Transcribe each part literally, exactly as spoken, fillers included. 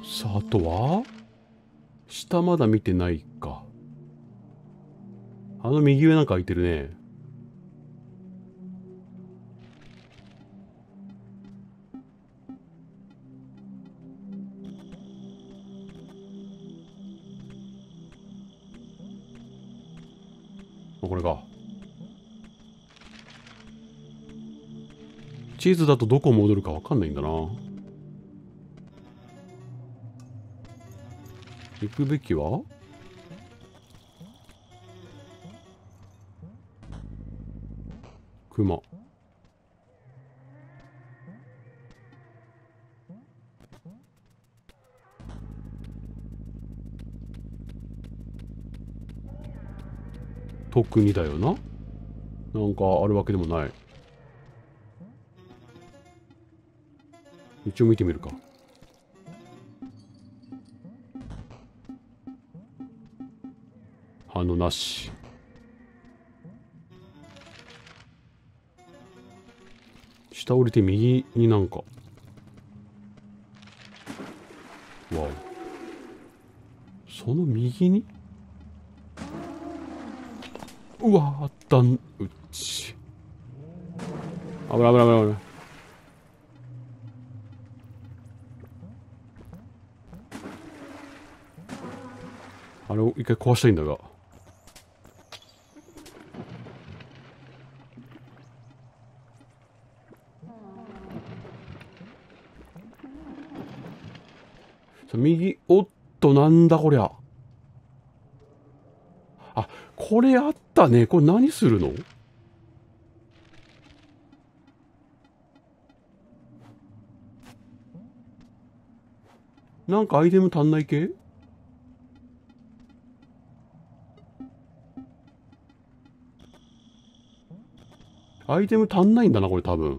さあ、あとは下まだ見てないか。あの右上なんか空いてるね。あ、これか。地図だとどこ戻るかわかんないんだな。行くべきは熊。特にだよな。なんかあるわけでもない。一応見てみるか。反応なし。下降りて右になんか。わお。その右にうわあったん、うっち。危ない危ない危ない危ない。あれを一回壊したいんだが。さ右、おっと、なんだこりゃ。あ、これあったね。これ何するの？なんかアイテム足んない系？アイテム足んないんだな、これ多分。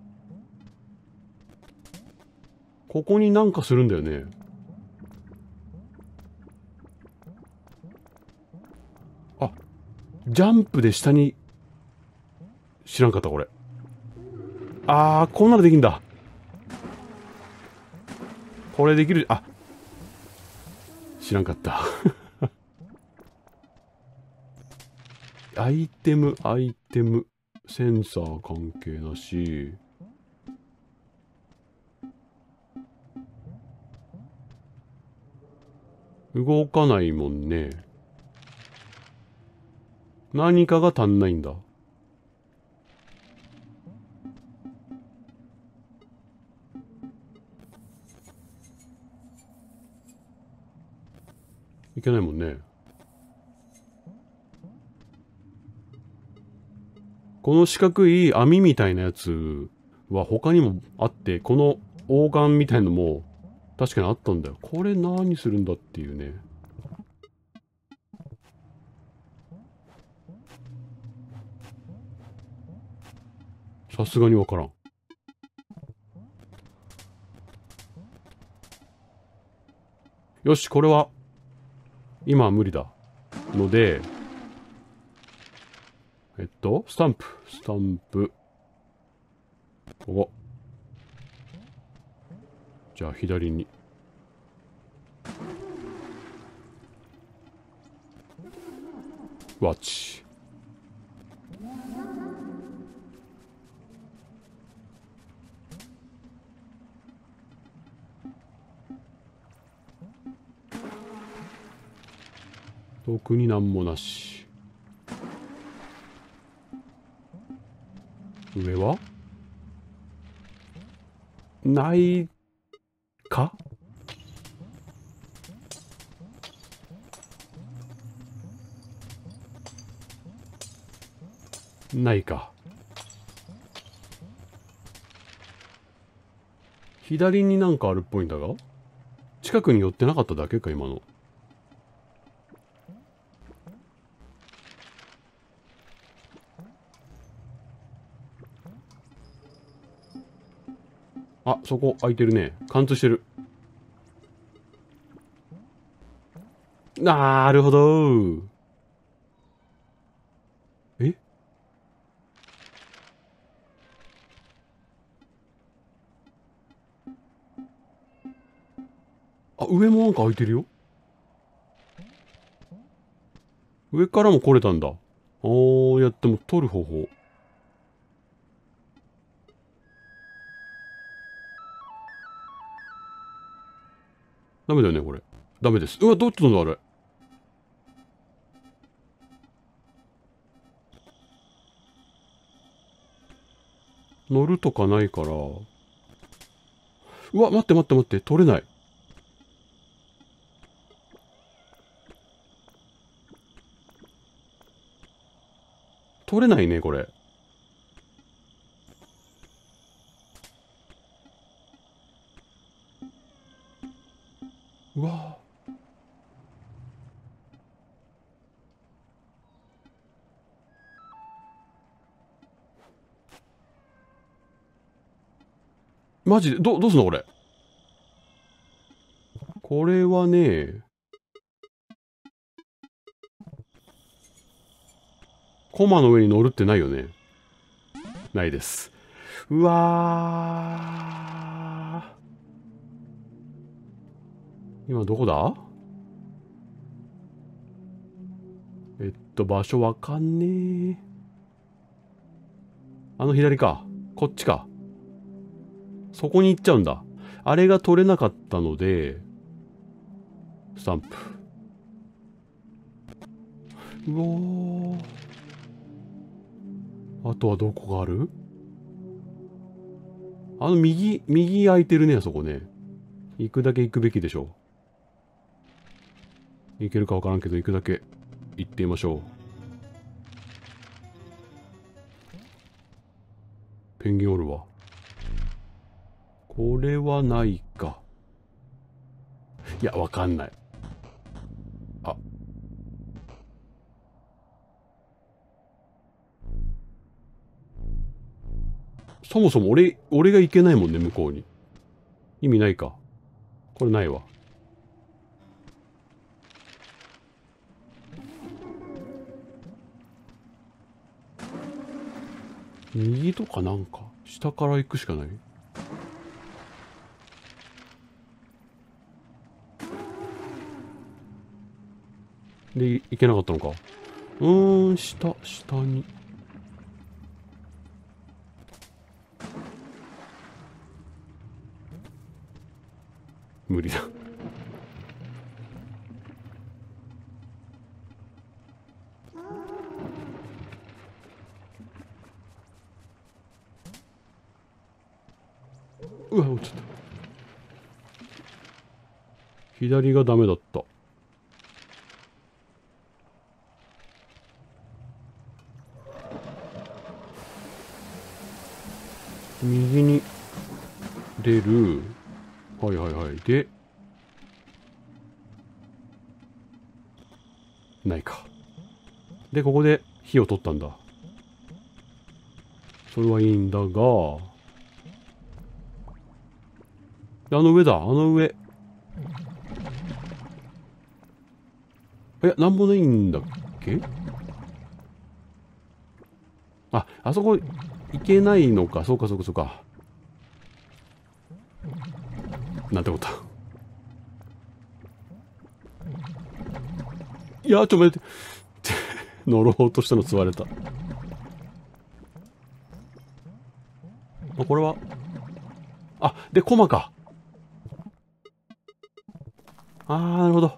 ここになんかするんだよね。あ、ジャンプで下に、知らんかった、これ。あー、こんなのできんだ。これできる、あ、知らんかった。アイテム、アイテム、センサー関係なし。動かないもんね。何かが足んないんだ。いけないもんね。この四角い網みたいなやつは他にもあって、この王冠みたいのも確かにあったんだよ。これ何するんだっていうね。さすがにわからん。よし、これは今は無理だ。ので、えっと、スタンプ、スタンプ。ここ。じゃあ左に。ワッチ。特になんもなし。上はないか？ないか。左になんかあるっぽいんだが、近くに寄ってなかっただけか、今の。あ、そこ空いてるね。貫通してる。なるほど。え、 あ、上もなんか開いてるよ。上からも来れたんだ。おー、やっても取る方法。ダメだよね、これ。ダメです。うわ、どっちなんだ、あれ。乗るとかないから。うわ、待って待って待って、取れない。取れないね、これ。うわマジで、ど、どうすんのこれ。これはね、コマの上に乗るってないよね。ないです。うわー。今どこだ？えっと、場所わかんねえ。あの左か。こっちか。そこに行っちゃうんだ。あれが取れなかったので、スタンプ。うおー。あとはどこがある？あの右、右空いてるね、あそこね。行くだけ行くべきでしょう。行けるかわからんけど、行くだけ行ってみましょう。ペンギンおるわ。これはないか。いや、わかんない。あ、そもそも俺、俺が行けないもんね、向こうに。意味ないか。これないわ。右とかなんか、下から行くしかない。で、行けなかったのか。うーん、下、下に。無理だ。うわ、落ちた。左がダメだった。右に出る。はいはいはい。で、ないか。で、ここで火を取ったんだ。それはいいんだが、あの上だ、あの上。え、なんもないんだっけ？あ、あそこ行けないのか。そうかそうかそうか。なんてこと。いや、ちょっと待って。乗ろうとしたの吸われた。あ、これは。あ、で、コマか。あー、なるほど。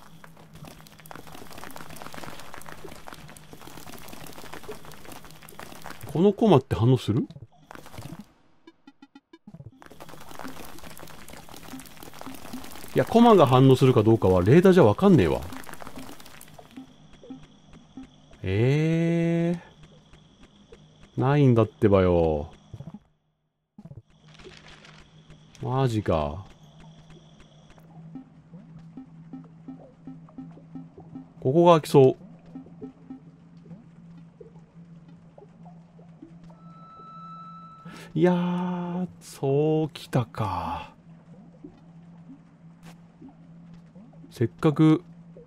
このコマって反応する？いや、コマが反応するかどうかはレーダーじゃわかんねえわ。えー。ないんだってばよ。マジか。ここが開きそう。いやー、そうきたか。せっかく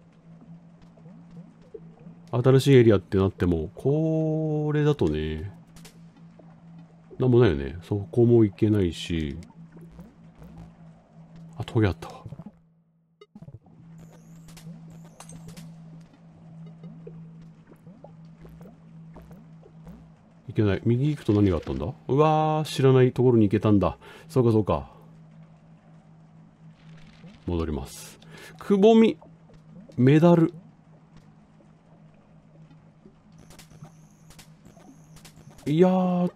新しいエリアってなっても、これだとね、なんもないよね。そこも行けないし、あ、トゲあったわ。 いけない。右行くと何があったんだ？うわー、知らないところに行けたんだ。そうかそうか。戻ります。くぼみ。メダル。いやー、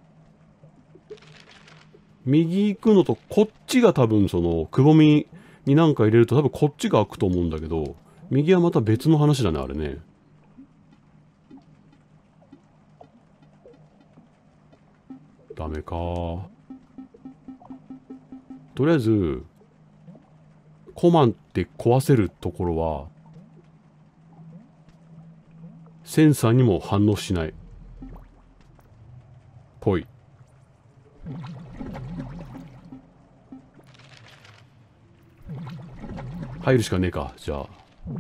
右行くのとこっちが多分その、くぼみになんか入れると多分こっちが開くと思うんだけど、右はまた別の話だね、あれね。ダメか。とりあえず、コマンって壊せるところは、センサーにも反応しない。ぽい。入るしかねえか、じゃあ。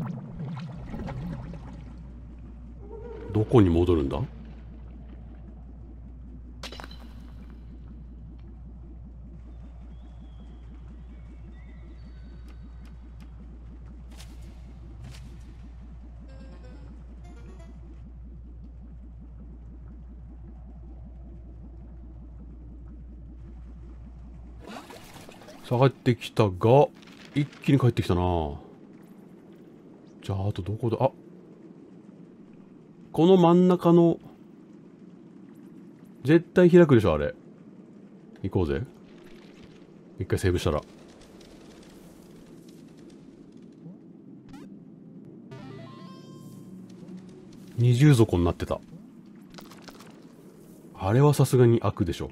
どこに戻るんだ？下がってきたが、一気に帰ってきたな。じゃあ、あとどこだ？あ、この真ん中の、絶対開くでしょ、あれ。行こうぜ。一回セーブしたら。二重底になってた。あれはさすがに開くでしょ。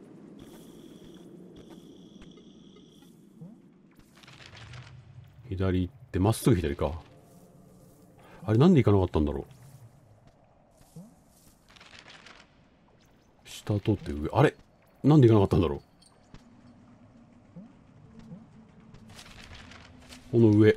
左行って、まっすぐ左か。あれなんで行かなかったんだろう。下通って上。あれなんで行かなかったんだろう。この上。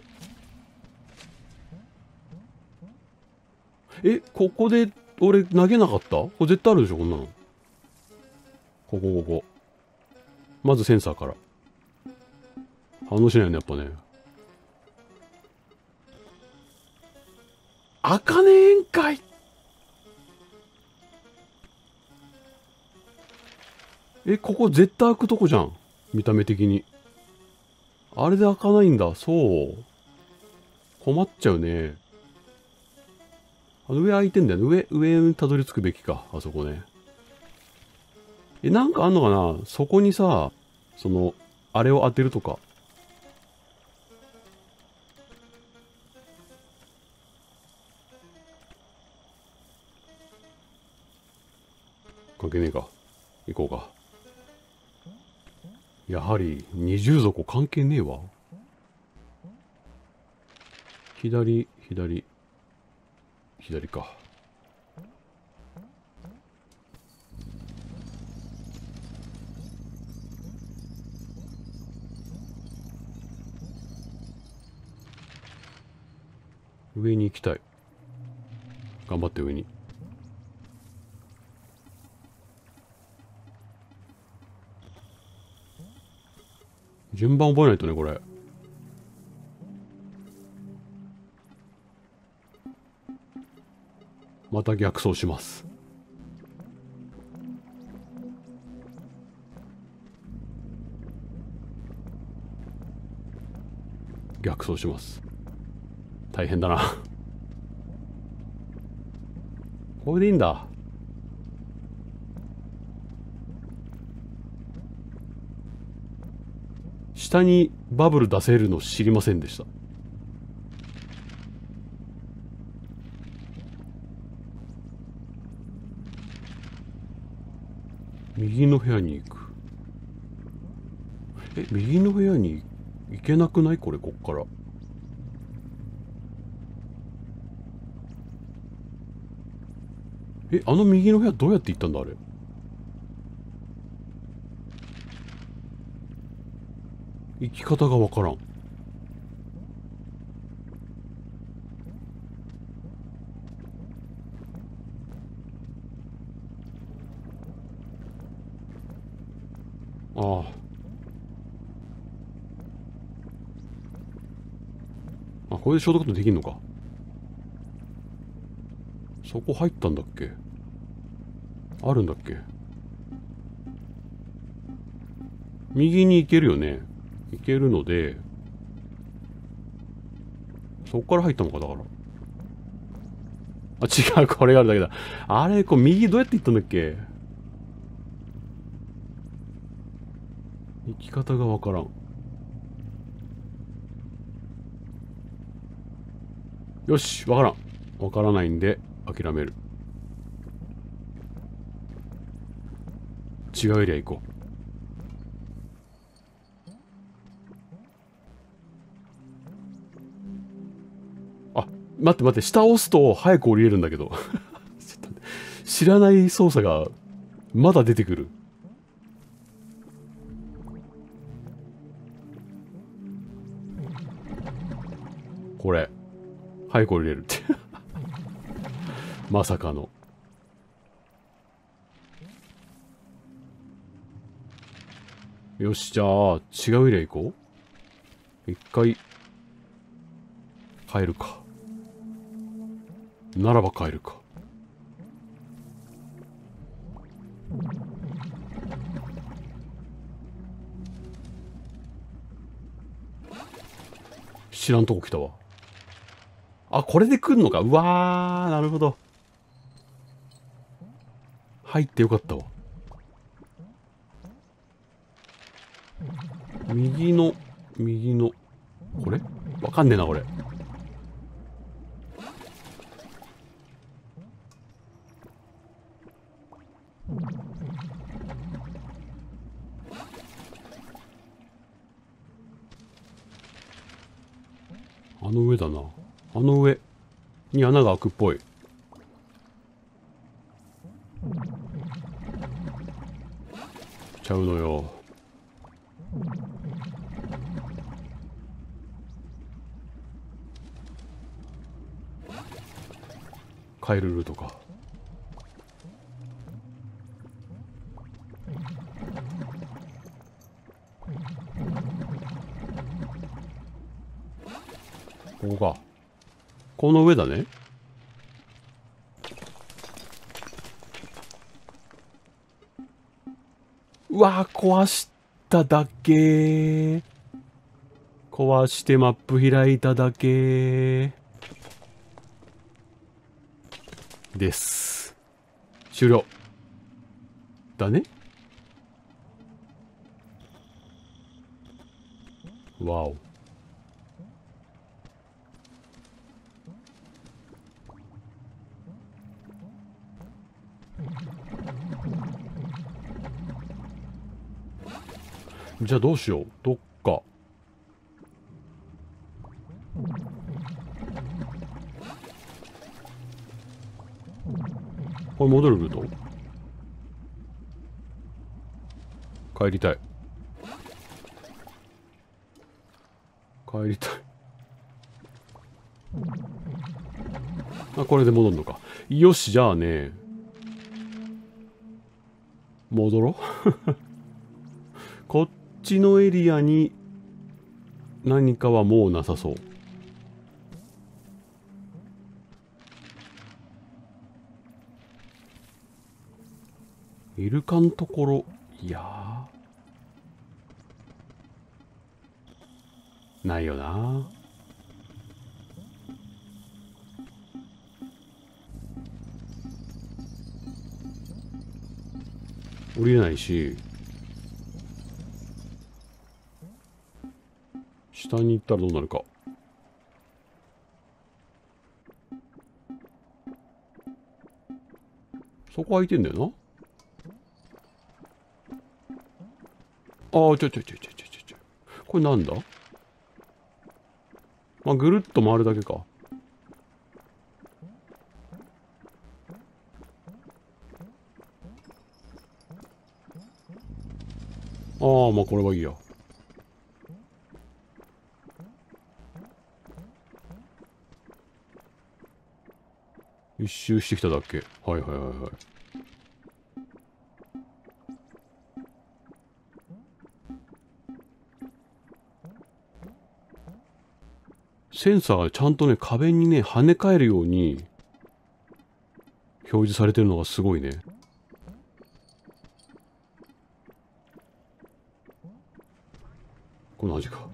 え、ここで俺投げなかった？これ絶対あるでしょ、こんなの。ここ、ここ。まずセンサーから。反応しないよね、やっぱね。開かねえんかい。え、ここ絶対開くとこじゃん。見た目的に。あれで開かないんだ。そう。困っちゃうね。あの上開いてんだよね。上、上にたどり着くべきか。あそこね。え、なんかあんのかな？そこにさ、その、あれを当てるとか。関係ねえか。行こうか。やはり、二重底関係ねえわ。左、左、左か。上に行きたい。頑張って上に。順番覚えないとね、これ。また逆走します。逆走します。大変だな。これでいいんだ。下にバブル出せるの知りませんでした。右の部屋に行く。え、右の部屋に行けなくない？これ、こっから。え、あの右の部屋どうやって行ったんだ、あれ。行き方がわからん。ああ。あ、これでショートカットできんのか。そこ入ったんだっけ？ あるんだっけ。右に行けるよね。行けるので、そっから入ったのか、だから。あ、違う、これがあるだけだ。あれ、こう、右どうやって行ったんだっけ。行き方がわからん。よし、わからん。わからないんで、諦める。違うエリア行こう。あ、待って待って、下押すと早く降りれるんだけど。知らない操作がまだ出てくる。これ、早く降りれるって。まさかの。よし、じゃあ、違うエリア行こう。一回、帰るか。ならば帰るか。知らんとこ来たわ。あ、これで来んのか。うわー、なるほど。入ってよかったわ。右の、右の、これわかんねえな、これ。あの上だな。あの上に穴が開くっぽい。ちゃうのよ。帰るルートか。ここか。この上だね。うわー、壊しただけ。壊してマップ開いただけです。終了。だね。わお。じゃあどうしよう。どっか。これ戻るルート？帰りたい。帰りたい。あ、これで戻るのか。よし、じゃあね。戻ろう。こっちのエリアに何かはもうなさそう。イルカのところ、いやー。ないよな。降りれないし。下に行ったらどうなるか。そこ空いてんだよな。ああ、ちょちょちょちょちょちょ。これなんだ？まあ、ぐるっと回るだけか。ああ、まあこれはいいや。一周してきただけ。はいはいはいはい。センサーがちゃんとね、壁にね、跳ね返るように表示されてるのがすごいね。 この味か。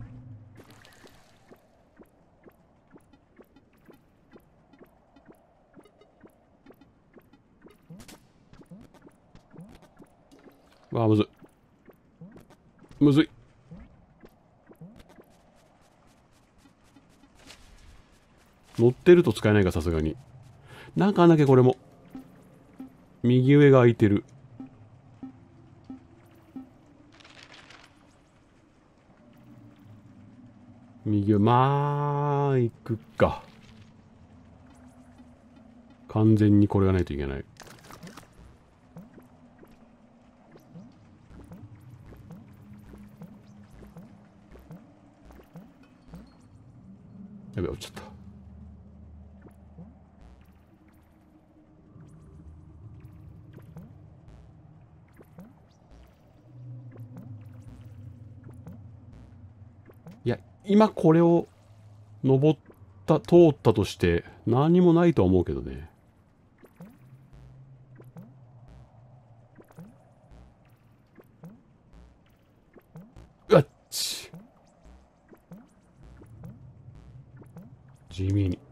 あー、むずい。むずい。乗ってると使えないか、さすがに。なんかあんだけこれも。右上が空いてる。右上、まあ、行くか。完全にこれがないといけない。やべ、落ちちゃった。いや、今これを登った、通ったとして何もないとは思うけどね。うわっち。地味に。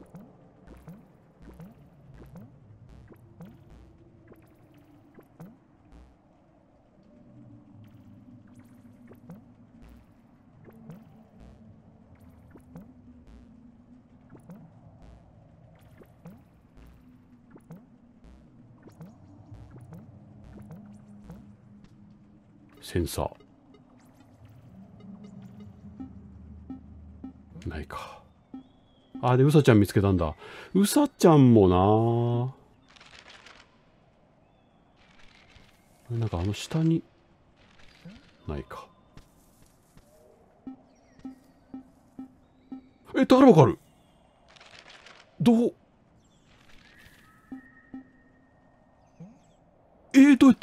センサーないか。あ、で、うさちゃん見つけたんだ。うさちゃんもな。なんかあの下にないか。え、だからわかる。どう、えー、どうやって。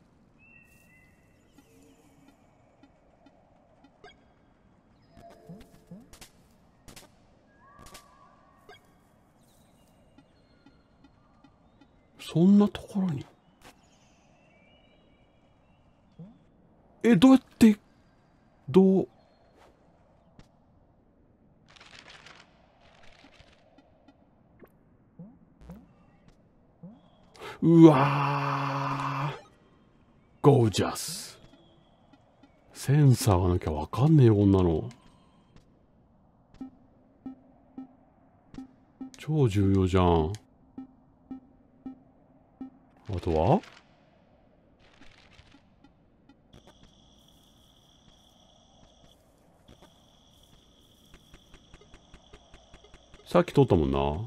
そんなところに。え、どうやって、どう、うわー、ゴージャス。センサーがなきゃわかんねえよ、こんなの。超重要じゃん。あとはさっき通ったもんな。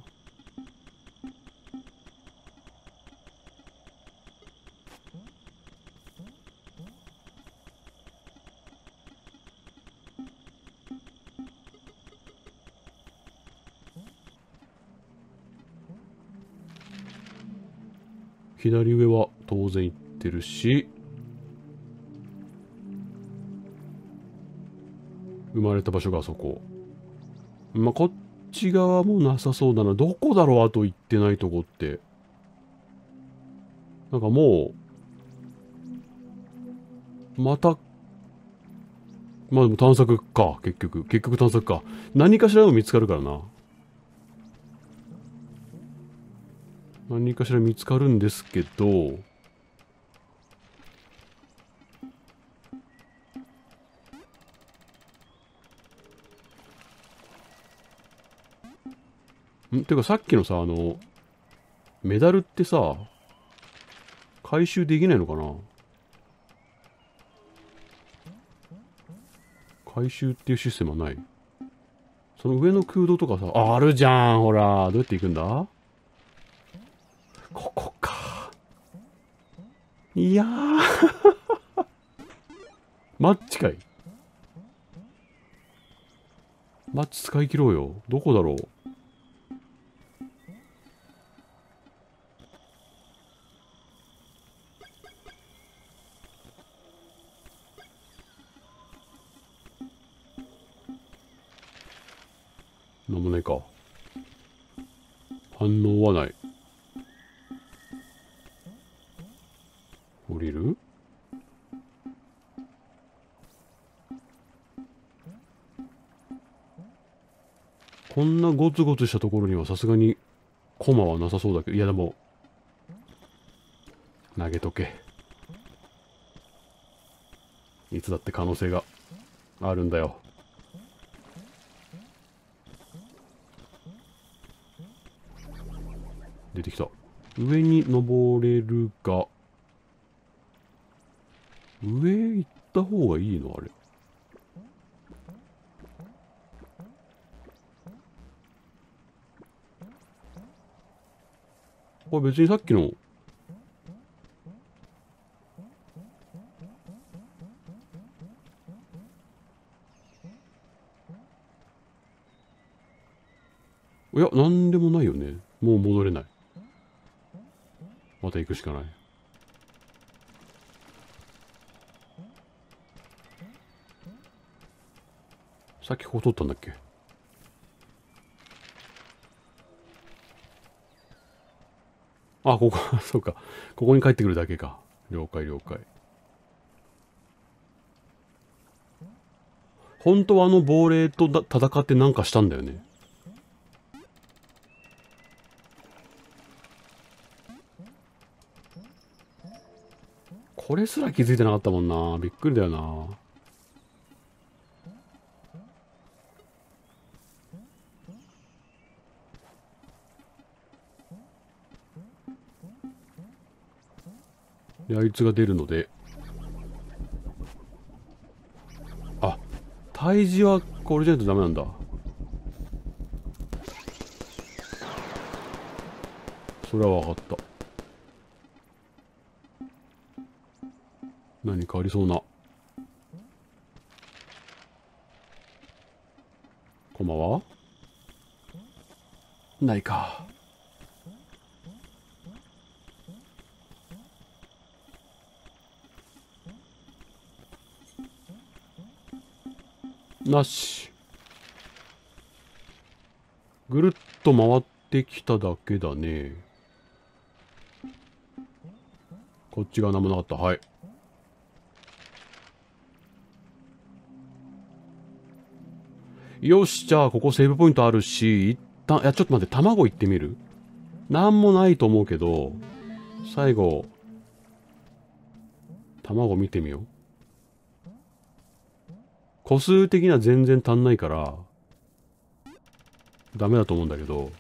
左上は当然行ってるし、生まれた場所があそこ。まあ、こっち側もなさそうだな。どこだろう、あと行ってないとこって。なんかもう、また、まあでも探索か、結局。結局探索か。何かしらでも見つかるからな。何かしら見つかるんですけど、んてかさっきのさ、あの、メダルってさ、回収できないのかな。回収っていうシステムはない。その上の空洞とかさ、あ、あるじゃん、ほら。どうやって行くんだ。ここか。いやー。マッチかい。マッチ使い切ろうよ。どこだろう。なんもないか。反応はない。降りる。 こんなゴツゴツしたところにはさすがにコマはなさそうだけど、いやでも、投げとけ。いつだって可能性があるんだよ。出てきた。上に登れるが、上行った方がいいのあれ。これ別にさっきの、いや、なんでもないよね。もう戻れない。また行くしかない。さっきここ通ったんだっけ？あ、ここ、そうか。ここに帰ってくるだけか。了解了解。本当はあの亡霊とだ戦ってなんかしたんだよね。これすら気づいてなかったもんな。びっくりだよな。で、あいつが出るので。あ、退治はこれじゃないとダメなんだ。それは分かった。何かありそうな。コマはないか。なし。ぐるっと回ってきただけだね。こっち側何もなかった。はい。よし、じゃあここセーブポイントあるし、一旦、いや、ちょっと待って、卵行ってみる？なんもないと思うけど、最後、卵見てみよう。個数的には全然足んないから、ダメだと思うんだけど、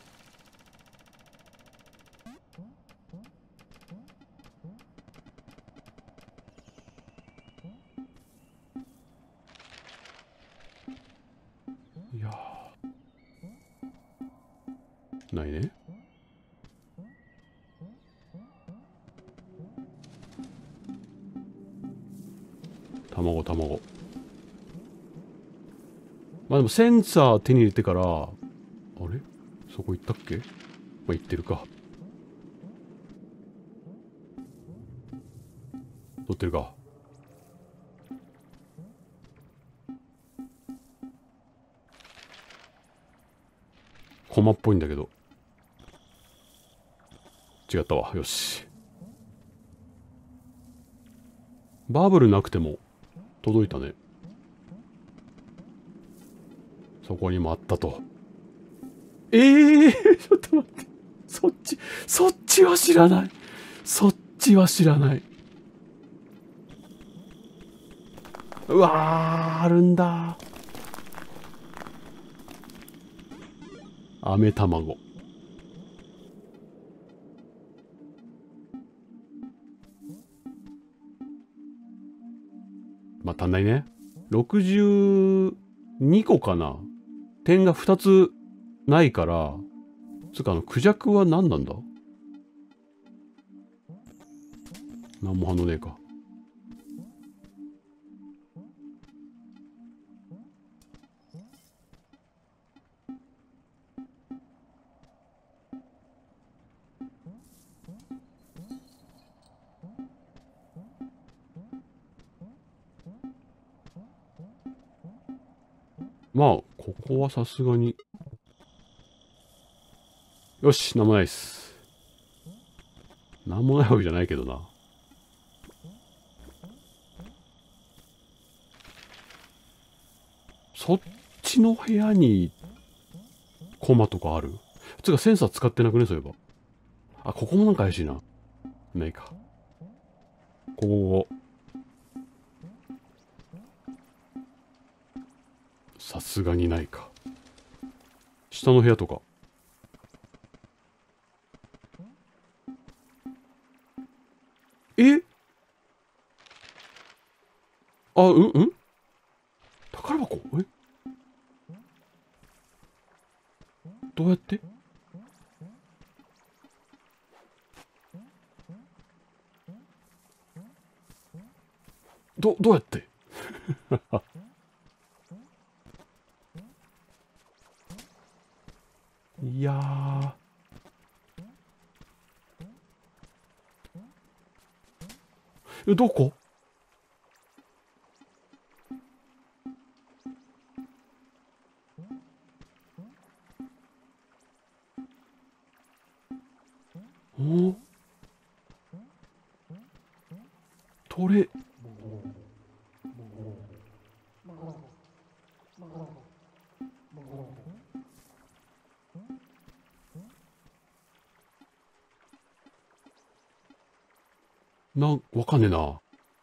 いやー、ないね。卵、卵。まあでもセンサー手に入れてから、あれそこ行ったっけ？まあ行ってるか。取ってるか。コマっぽいんだけど。違ったわ。よし。バブルなくても届いたね。そこにもあったと。ええー、ちょっと待って。そっち、そっちは知らない。そっちは知らない。うわー、あるんだ。飴卵。まあ、足んないね。ろくじゅうにこかな。点がふたつないから、つうかあの、クジャクは何なんだ？何も反応ねえか。まあ、ここはさすがに。よし、なんもないっす。なんもないわけじゃないけどな。そっちの部屋にコマとかある？つうかセンサー使ってなくね、そういえば。あ、ここもなんか怪しいな。ないか。ここ、ここ。さすがにないか。下の部屋とか。え？あ、うんうん宝箱？え？どうやって？ど、どうやっていやー。え、どこ？お？取れ。なん、わかんねえな。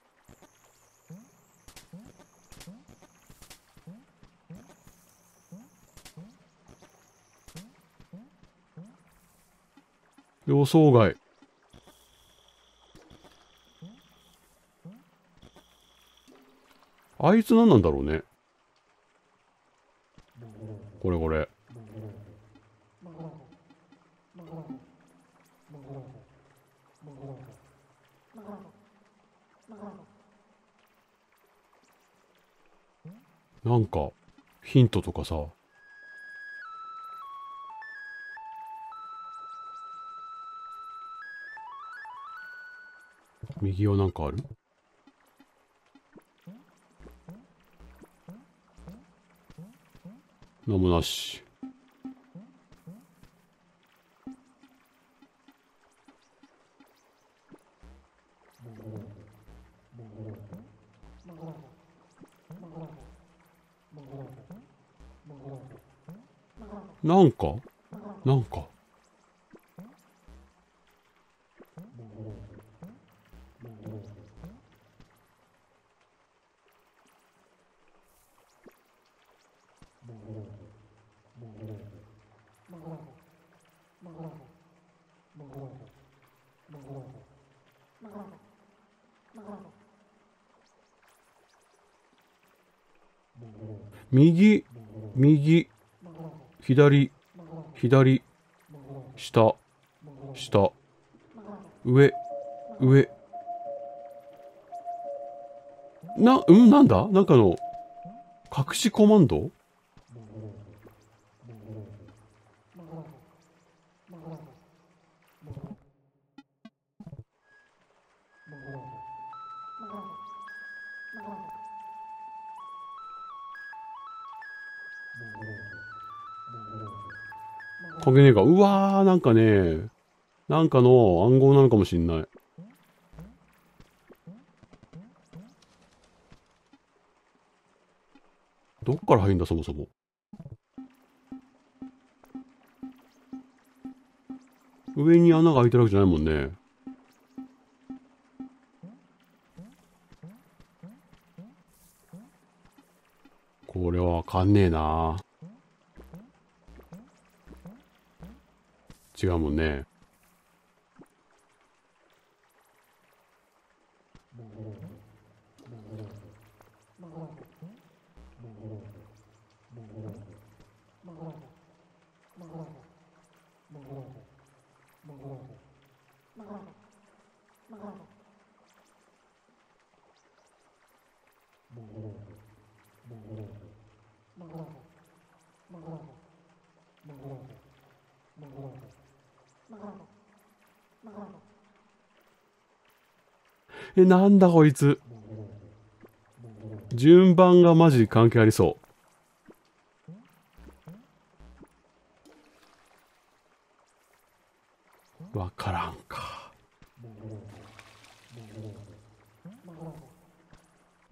予想外。あいつ何なんだろうね。これこれ。なんか、ヒントとかさ。右はなんかある？なんもなし。なんかなんか。右、右、左、左、下、下、上、上。な、うん、なんだなんかの、隠しコマンド？関係ねえか。うわー、なんかね、なんかの暗号なのかもしんない。どっから入んだ、そもそも。上に穴が開いてるわけじゃないもんね。これはわかんねえな。違うもんね。え、なんだこいつ。順番がマジ関係ありそう。わからんか。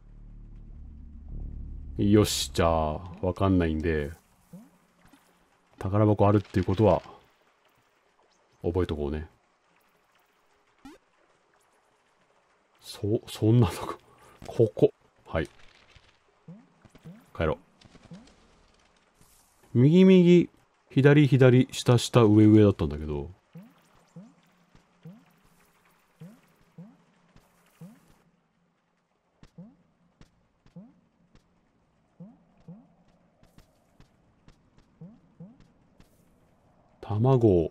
よし、じゃあ、わかんないんで。 宝箱あるっていうことは、覚えとこうね。そ、そんなとこ、ここ。はい。帰ろう。右右、左左、下下、上上だったんだけど。卵。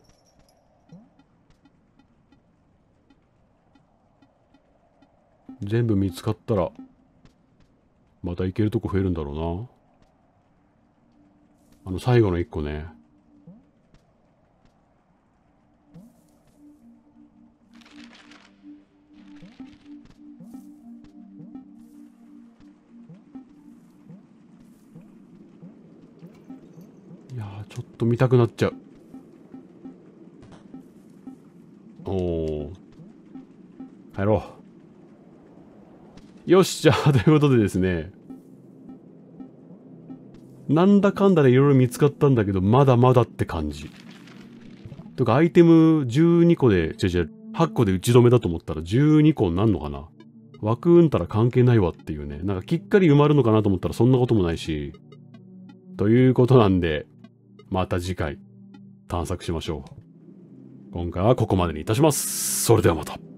全部見つかったら、また行けるとこ増えるんだろうな。あの最後の一個ね。いやー、ちょっと見たくなっちゃう。おー。帰ろう。よし、じゃあ、ということでですね。なんだかんだでいろいろ見つかったんだけど、まだまだって感じ。とか、アイテムじゅうにこで、違う違う、はっこで打ち止めだと思ったらじゅうにこになんのかな。枠うんたら関係ないわっていうね。なんかきっかり埋まるのかなと思ったらそんなこともないし。ということなんで、また次回、探索しましょう。今回はここまでにいたします。それではまた。